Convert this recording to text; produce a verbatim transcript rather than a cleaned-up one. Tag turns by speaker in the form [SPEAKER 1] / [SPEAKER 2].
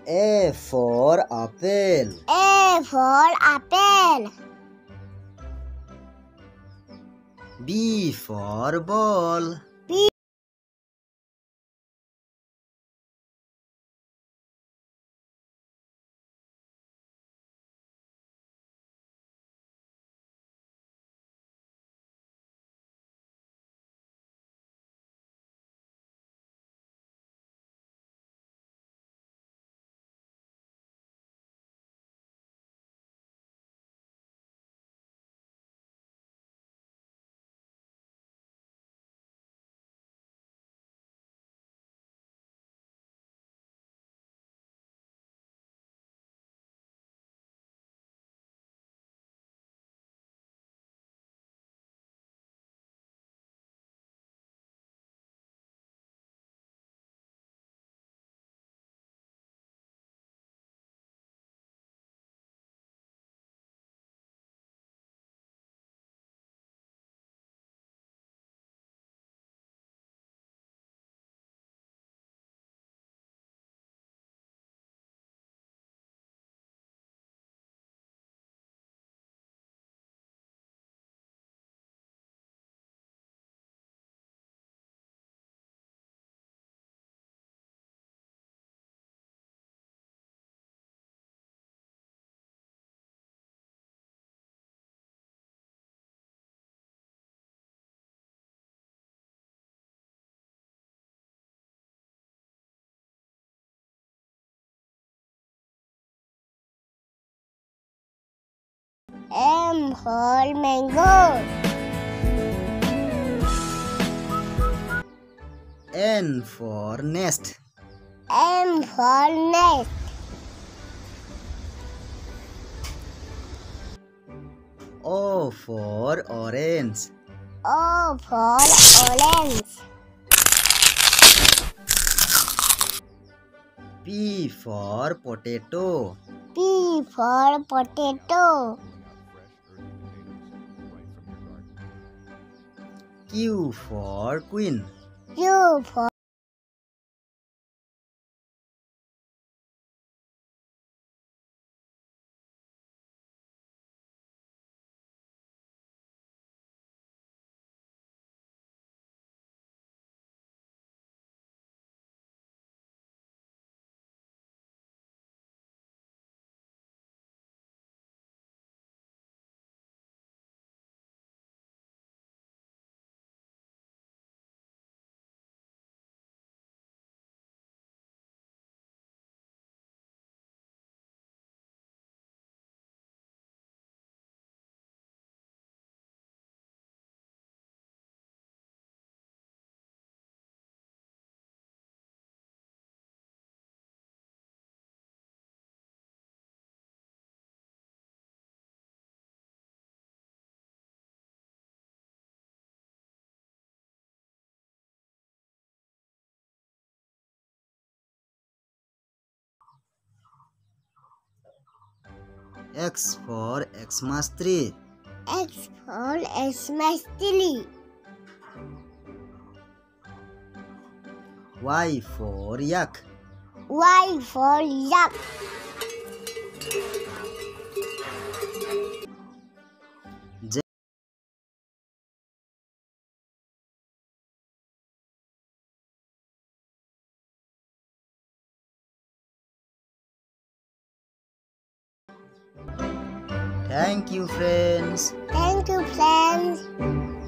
[SPEAKER 1] A for apple.
[SPEAKER 2] A for apple.
[SPEAKER 1] B for ball.
[SPEAKER 2] B. M for mango.
[SPEAKER 1] N for nest.
[SPEAKER 2] M for nest.
[SPEAKER 1] O for orange.
[SPEAKER 2] O for orange.
[SPEAKER 1] P for potato.
[SPEAKER 2] P for potato.
[SPEAKER 1] Q for queen.
[SPEAKER 2] Q for
[SPEAKER 1] X for Xmas tree.
[SPEAKER 2] X for Xmas tree.
[SPEAKER 1] Y for yak.
[SPEAKER 2] Y for yak.
[SPEAKER 1] Z Thank you, friends.
[SPEAKER 2] Thank you, friends.